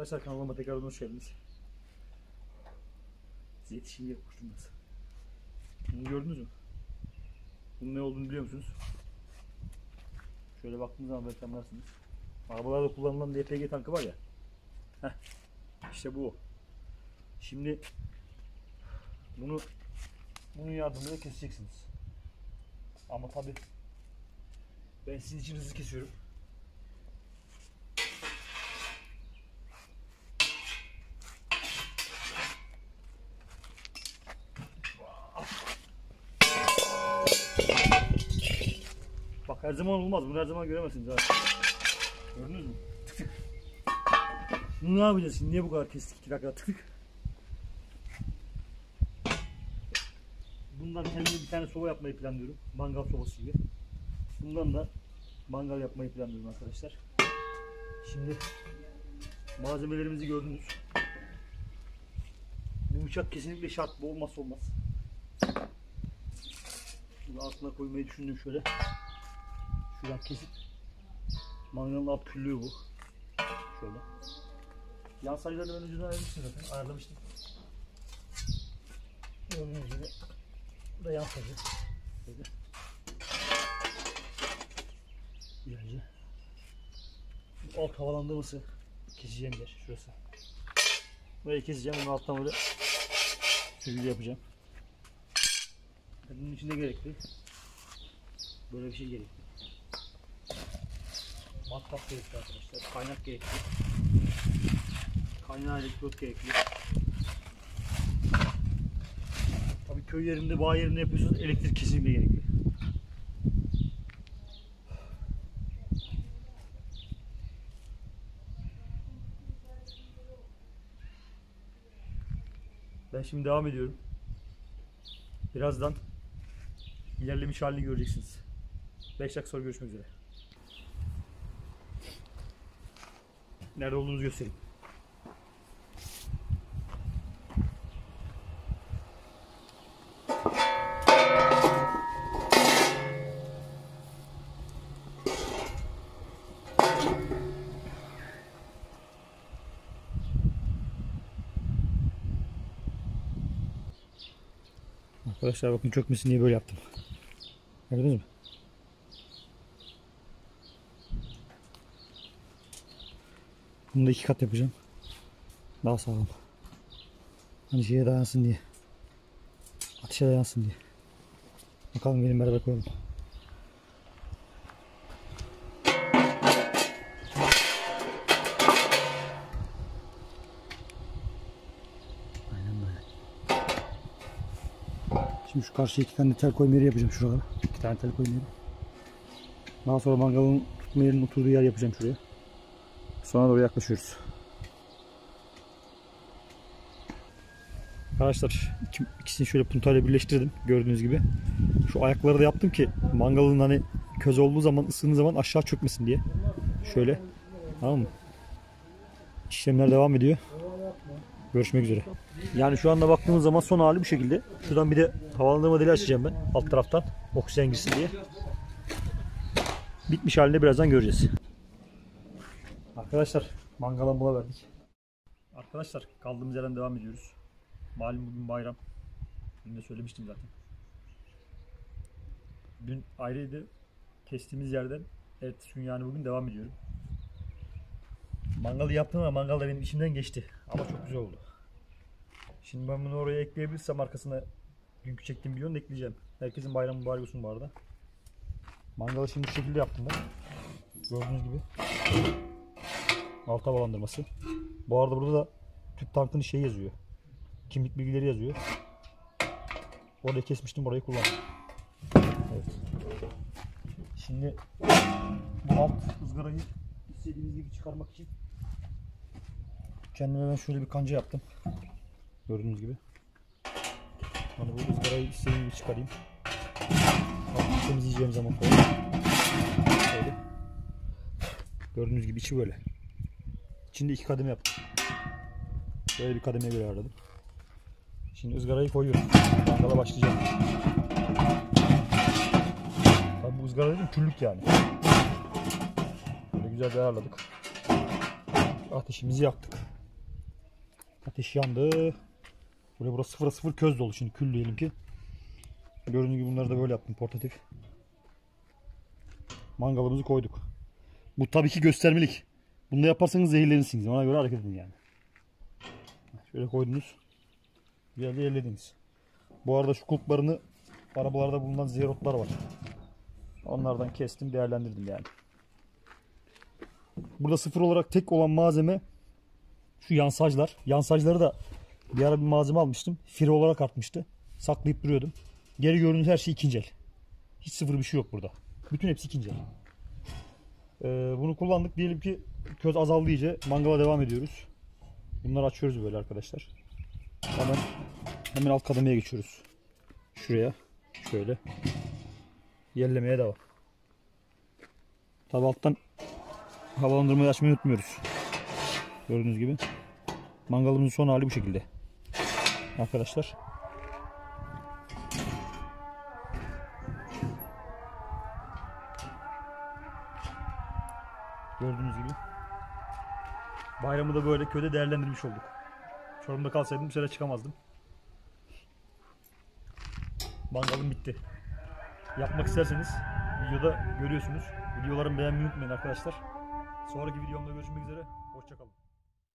Arkadaşlar kanalıma tekrar hoş geldiniz. Size yetişeyim diye koştum biraz. Bunu gördünüz mü? Bunun ne olduğunu biliyor musunuz? Şöyle baktığınız zaman belki anlarsınız. Arabalarda kullanılan LPG tankı var ya. Heh, işte bu o. Şimdi bunun yardımıyla keseceksiniz. Ama tabi ben sizin için hızlı kesiyorum. Bak her zaman olmaz. Bunu her zaman göremezsiniz abi. Gördünüz mü? Tık tık. Bunu ne yapacağız şimdi? Niye bu kadar kestik? 2 dakika tık tık. Bundan kendime bir tane soba yapmayı planlıyorum. Mangal sobası gibi. Bundan da mangal yapmayı planlıyorum arkadaşlar. Şimdi malzemelerimizi gördünüz. Bu bıçak kesinlikle şart. Bu olmazsa olmaz. Bunu altına koymayı düşündüm şöyle. Şuradan kesip mangalın alt küllüğü bu. Şöyle. Yan sayılarını ben önceden ayarlamıştım zaten. Ayarlamıştım. Gördüğünüz gibi. Bu da yan sayı. Böyle. Güzelce. Alt havalandırması keseceğim yer şurası. Burayı keseceğim. Bunun alttan böyle sürgülü yapacağım. Bunun için de gerekli. Böyle bir şey gerekli. Matkap gerekli arkadaşlar. Kaynak gerekli. Kaynağı elektrot gerekli. Tabii köy yerinde, bağ yerinde yapıyorsunuz. Elektrik kesinlikle gerekli. Ben şimdi devam ediyorum. Birazdan ilerlemiş halini göreceksiniz. 5 dakika sonra görüşmek üzere. Nerede olduğunuzu göstereyim. Arkadaşlar bakın çökmesin diye böyle yaptım. Gördünüz mü? Bunu da 2 kat yapacağım. Daha sağlam. Hani şeye dayansın diye. Ateşe dayansın diye. Bakalım gelin beraber koyalım. Aynen böyle. Şimdi şu karşıya 2 tane tel koyma yeri yapacağım şuralara. 2 tane tel koyma yeri. Daha sonra mangalın tutma yerinin oturduğu yer yapacağım şuraya. Sonra doğru yaklaşıyoruz. Arkadaşlar ikisini şöyle puntayla birleştirdim gördüğünüz gibi. Şu ayakları da yaptım ki mangalın hani köz olduğu zaman, ısındığı zaman aşağı çökmesin diye. Şöyle. Tamam mı? İşlemler devam ediyor. Görüşmek üzere. Yani şu anda baktığımız zaman son hali bu şekilde. Şuradan bir de havalandırma deliği açacağım ben alt taraftan. Oksijen girsin diye. Bitmiş halinde birazdan göreceğiz. Arkadaşlar mangala mola verdik. Arkadaşlar kaldığımız yerden devam ediyoruz. Malum bugün bayram. Dün de söylemiştim zaten. Dün ayrıydı. Kestiğimiz yerden ertesi gün yani bugün devam ediyorum. Mangalı yaptım ama mangal da benim içimden geçti. Ama çok güzel oldu. Şimdi ben bunu oraya ekleyebilirsem arkasına dünkü çektiğim videonu ekleyeceğim. Herkesin bayramı mübarek olsun bu arada. Mangalı şimdi bu şekilde yaptım ben. Gördüğünüz gibi. Alt havalandırması. Bu arada burada da tüp tankın şeyi yazıyor. Kimlik bilgileri yazıyor. Orayı kesmiştim, orayı kullandım. Evet. Şimdi bu alt ızgarayı istediğiniz gibi çıkarmak için kendime ben şöyle bir kanca yaptım. Gördüğünüz gibi. Hani bu ızgarayı istediğim gibi çıkarayım. Artık temizleyeceğim zaman koyayım. Böyle. Gördüğünüz gibi içi böyle. İçinde 2 kademe yaptım. Böyle bir kademeye göre ayarladım. Şimdi ızgarayı koyuyorum. Mangala başlayacağım. Tabii bu ızgara dedim küllük yani. Böyle güzel bir ayarladık. Ateşimizi yaktık. Ateş yandı. Böyle burası 0'a 0 köz dolu. Şimdi kül diyelim ki. Gördüğünüz gibi bunları da böyle yaptım portatif. Mangalımızı koyduk. Bu tabii ki göstermelik. Bunu da yaparsanız zehirlenirsiniz. Ona göre hareket edin yani. Şöyle koydunuz. Güzel de ellediniz. Bu arada şu kulplarını arabalarda bulunan zerotlar var. Onlardan kestim, değerlendirdim yani. Burada sıfır olarak tek olan malzeme şu yansajlar. Yansajları da bir ara bir malzeme almıştım. Fire olarak artmıştı. Saklayıp duruyordum. Geri gördüğünüz her şey ikinci el. Hiç sıfır bir şey yok burada. Bütün hepsi ikinci el. Bunu kullandık. Diyelim ki köz azaldı iyice. Mangala devam ediyoruz. Bunları açıyoruz böyle arkadaşlar. Hemen alt kademeye geçiyoruz. Şuraya. Şöyle. Yerlemeye devam. Tabi alttan havalandırmayı açmayı unutmuyoruz. Gördüğünüz gibi. Mangalımızın son hali bu şekilde. Arkadaşlar. Gördüğünüz gibi. Bayramı da böyle köyde değerlendirmiş olduk. Çorum'da kalsaydım bir süre çıkamazdım. Mangalım bitti. Yapmak isterseniz videoda görüyorsunuz. Videolarımı beğenmeyi unutmayın arkadaşlar. Sonraki videomda görüşmek üzere. Hoşça kalın.